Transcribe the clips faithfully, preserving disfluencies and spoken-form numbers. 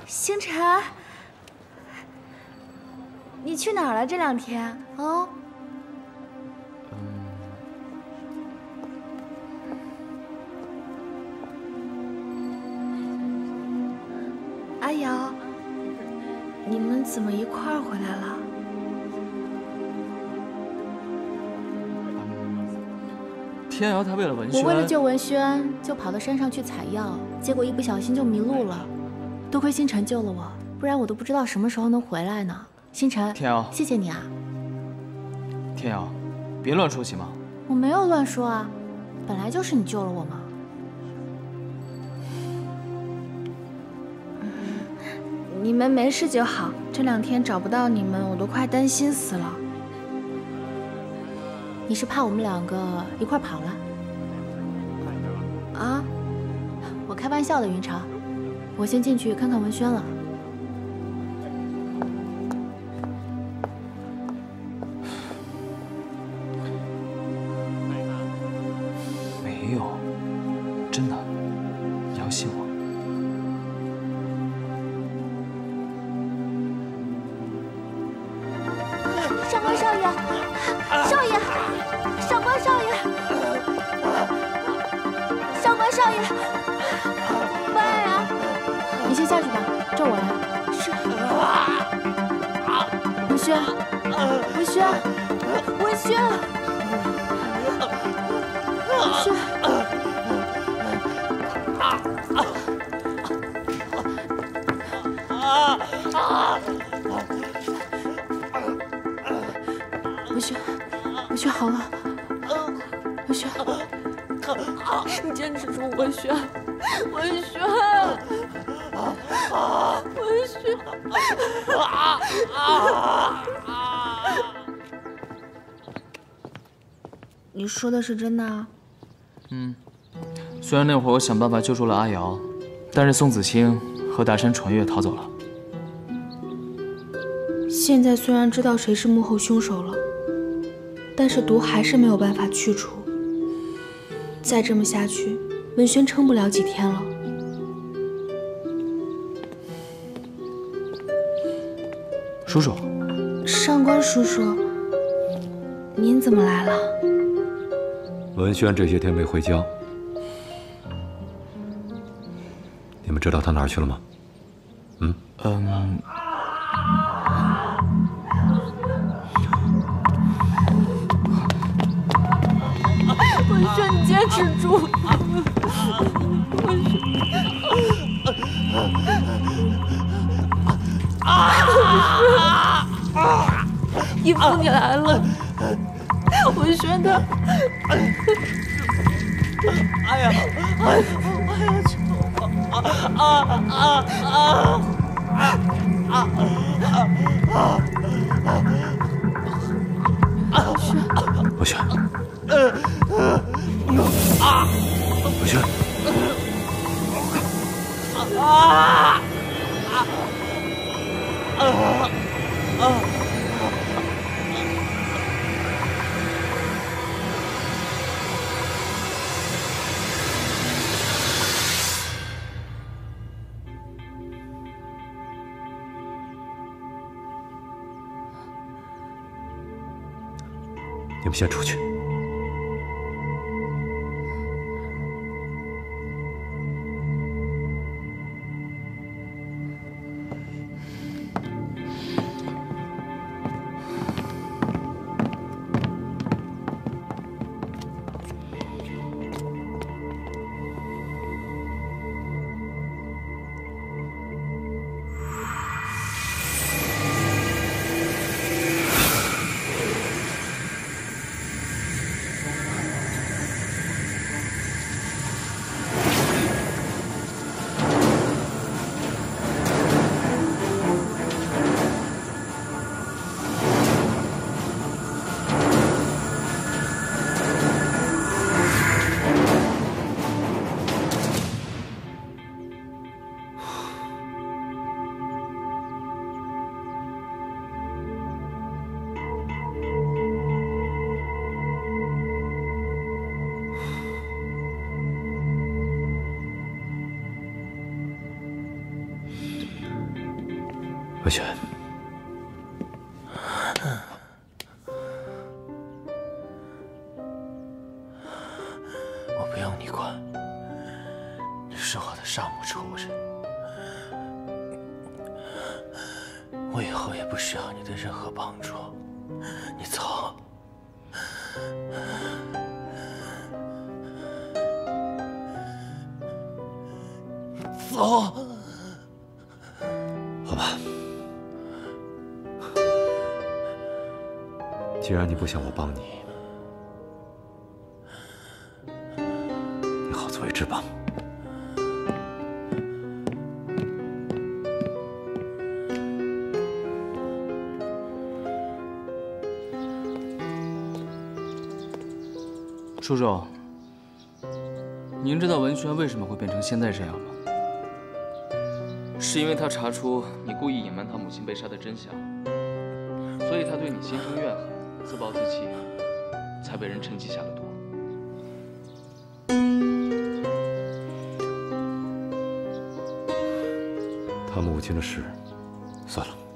星辰，你去哪儿了？这两天啊？ 嗯。 阿瑶，你们怎么一块儿回来了？ 天瑶她为了文轩， 我为了救文轩，就跑到山上去采药，结果一不小心就迷路了。多亏星辰救了我，不然我都不知道什么时候能回来呢。星辰， 天瑶， 谢谢你啊。 天瑶，别乱说行吗？ 我没有乱说啊，本来就是你救了我嘛。你们没事就好。这两天找不到你们，我都快担心死了。 你是怕我们两个一块跑了？啊？我开玩笑的，云潮。我先进去看看文轩了。 没有，真的，你要信我。 上官少爷，少爷。 上官少爷，上官少爷，慢啊！你先下去吧，这我来。是。文轩，文轩，文轩，文轩，文轩，文轩好了。 文轩，你坚持住，文轩，文轩，文轩，你说的是真的啊？ 嗯，虽然那会儿我想办法救出了阿瑶，但是宋子清和大山传月逃走了。 现在虽然知道谁是幕后凶手了，但是毒还是没有办法去除。 再这么下去，文轩撑不了几天了。 叔叔， 上官叔叔，您怎么来了？ 文轩这些天没回家，你们知道他哪儿去了吗？嗯嗯。 文轩，你坚持住！文轩，义父你来了！文轩他， 哎呀，哎呀，哎呀，啊啊啊啊啊啊！ 文轩， 呃啊， 文轩， 啊啊啊啊！ 你们先出去。 文轩， 我不用你管，你是我的杀母仇人，我以后也不需要你的任何帮助。你走。 走， 好吧。既然你不想我帮你，你好自为之吧。 叔叔，您知道文轩为什么会变成现在这样吗？ 是因为他查出你故意隐瞒他母亲被杀的真相，所以他对你心生怨恨，自暴自弃，才被人趁机下了毒。 他母亲的事，算了，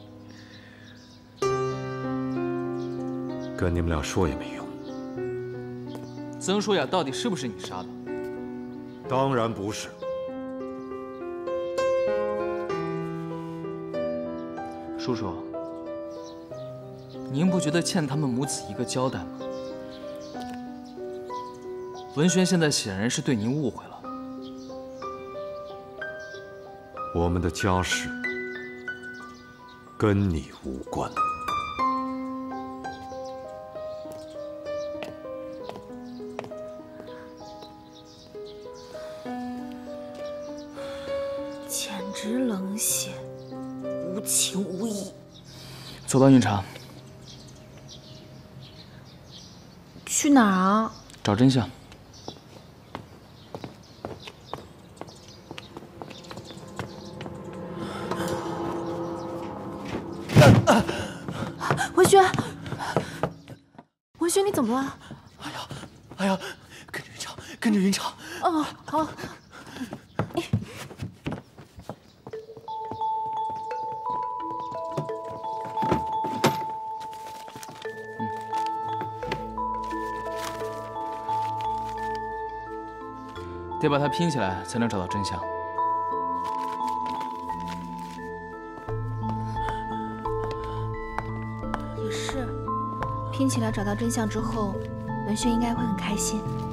跟你们俩说也没用。 曾舒雅到底是不是你杀的？ 当然不是。 叔叔，您不觉得欠他们母子一个交代吗？文轩现在显然是对您误会了。 我们的家事跟你无关。 简直冷血。 无情无义。 走到运场， 去哪儿啊？ 找真相。 文轩，文轩，你怎么了？ 哎呀，哎呀，跟着云长，跟着云长。 哦，好。 得把它拼起来，才能找到真相。 也是，拼起来找到真相之后，文轩应该会很开心。